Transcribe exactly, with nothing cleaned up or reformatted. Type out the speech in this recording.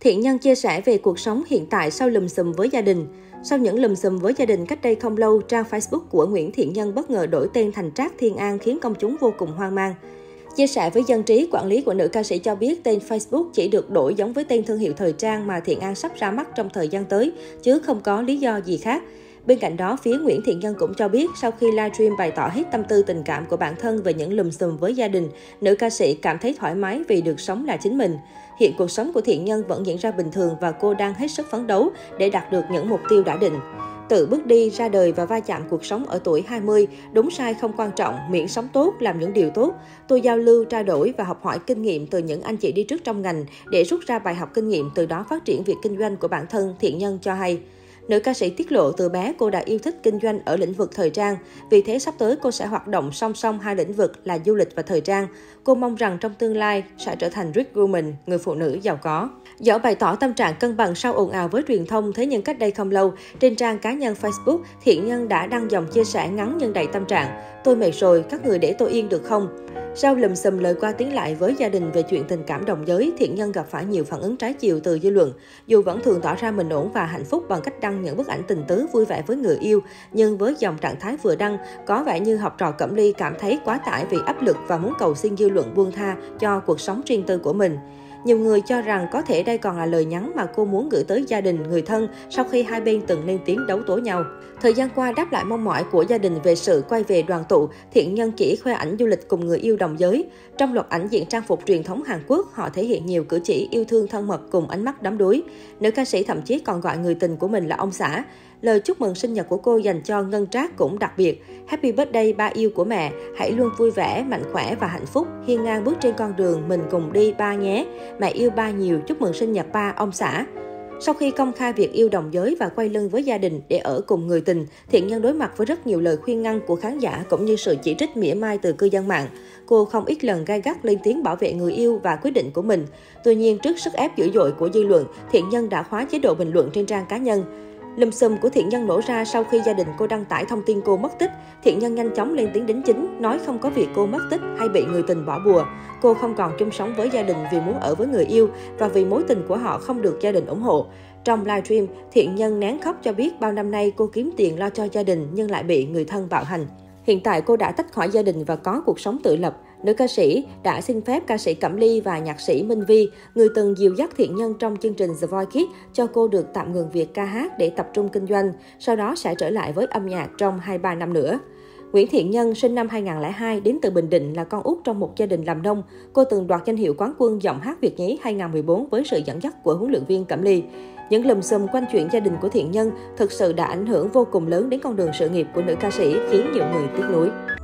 Thiện Nhân chia sẻ về cuộc sống hiện tại sau lùm xùm với gia đình. Sau những lùm xùm với gia đình cách đây không lâu, trang Facebook của Nguyễn Thiện Nhân bất ngờ đổi tên thành Trác Thiên An khiến công chúng vô cùng hoang mang. Chia sẻ với Dân trí, quản lý của nữ ca sĩ cho biết tên Facebook chỉ được đổi giống với tên thương hiệu thời trang mà Thiện An sắp ra mắt trong thời gian tới, chứ không có lý do gì khác. Bên cạnh đó, phía Nguyễn Thiện Nhân cũng cho biết sau khi livestream bày tỏ hết tâm tư tình cảm của bản thân về những lùm xùm với gia đình, nữ ca sĩ cảm thấy thoải mái vì được sống là chính mình. Hiện cuộc sống của Thiện Nhân vẫn diễn ra bình thường và cô đang hết sức phấn đấu để đạt được những mục tiêu đã định. Tự bước đi, ra đời và va chạm cuộc sống ở tuổi hai mươi, đúng sai không quan trọng, miễn sống tốt, làm những điều tốt. Tôi giao lưu, trao đổi và học hỏi kinh nghiệm từ những anh chị đi trước trong ngành để rút ra bài học kinh nghiệm, từ đó phát triển việc kinh doanh của bản thân, Thiện Nhân cho hay. Nữ ca sĩ tiết lộ từ bé cô đã yêu thích kinh doanh ở lĩnh vực thời trang, vì thế sắp tới cô sẽ hoạt động song song hai lĩnh vực là du lịch và thời trang. Cô mong rằng trong tương lai sẽ trở thành rich woman, người phụ nữ giàu có. Dẫu bày tỏ tâm trạng cân bằng sau ồn ào với truyền thông, thế nhưng cách đây không lâu, trên trang cá nhân Facebook, Thiện Nhân đã đăng dòng chia sẻ ngắn nhưng đầy tâm trạng. Tôi mệt rồi, các người để tôi yên được không? Sau lùm xùm lời qua tiếng lại với gia đình về chuyện tình cảm đồng giới, Thiện Nhân gặp phải nhiều phản ứng trái chiều từ dư luận. Dù vẫn thường tỏ ra mình ổn và hạnh phúc bằng cách đăng những bức ảnh tình tứ vui vẻ với người yêu, nhưng với dòng trạng thái vừa đăng, có vẻ như học trò Cẩm Ly cảm thấy quá tải vì áp lực và muốn cầu xin dư luận buông tha cho cuộc sống riêng tư của mình. Nhiều người cho rằng có thể đây còn là lời nhắn mà cô muốn gửi tới gia đình, người thân sau khi hai bên từng lên tiếng đấu tố nhau. Thời gian qua, đáp lại mong mỏi của gia đình về sự quay về đoàn tụ, Thiện Nhân chỉ khoe ảnh du lịch cùng người yêu đồng giới. Trong loạt ảnh diện trang phục truyền thống Hàn Quốc, họ thể hiện nhiều cử chỉ yêu thương thân mật cùng ánh mắt đắm đuối. Nữ ca sĩ thậm chí còn gọi người tình của mình là ông xã. Lời chúc mừng sinh nhật của cô dành cho Ngân Trác cũng đặc biệt. Happy birthday ba yêu của mẹ, hãy luôn vui vẻ, mạnh khỏe và hạnh phúc, hiên ngang bước trên con đường mình cùng đi ba nhé. Mẹ yêu ba nhiều, chúc mừng sinh nhật ba, ông xã. Sau khi công khai việc yêu đồng giới và quay lưng với gia đình để ở cùng người tình, Thiện Nhân đối mặt với rất nhiều lời khuyên ngăn của khán giả cũng như sự chỉ trích mỉa mai từ cư dân mạng. Cô không ít lần gay gắt lên tiếng bảo vệ người yêu và quyết định của mình. Tuy nhiên, trước sức ép dữ dội của dư luận, Thiện Nhân đã khóa chế độ bình luận trên trang cá nhân. Lùm xùm của Thiện Nhân nổ ra sau khi gia đình cô đăng tải thông tin cô mất tích. Thiện Nhân nhanh chóng lên tiếng đính chính, nói không có việc cô mất tích hay bị người tình bỏ bùa. Cô không còn chung sống với gia đình vì muốn ở với người yêu và vì mối tình của họ không được gia đình ủng hộ. Trong livestream, Thiện Nhân nén khóc cho biết bao năm nay cô kiếm tiền lo cho gia đình nhưng lại bị người thân bạo hành. Hiện tại cô đã tách khỏi gia đình và có cuộc sống tự lập. Nữ ca sĩ đã xin phép ca sĩ Cẩm Ly và nhạc sĩ Minh Vi, người từng dìu dắt Thiện Nhân trong chương trình The Voice Kids, cho cô được tạm ngừng việc ca hát để tập trung kinh doanh, sau đó sẽ trở lại với âm nhạc trong hai ba năm nữa. Nguyễn Thiện Nhân sinh năm hai nghìn không trăm lẻ hai, đến từ Bình Định, là con út trong một gia đình làm nông. Cô từng đoạt danh hiệu quán quân giọng hát Việt nhí hai nghìn không trăm mười bốn với sự dẫn dắt của huấn luyện viên Cẩm Ly. Những lùm xùm quanh chuyện gia đình của Thiện Nhân thực sự đã ảnh hưởng vô cùng lớn đến con đường sự nghiệp của nữ ca sĩ, khiến nhiều người tiếc nuối.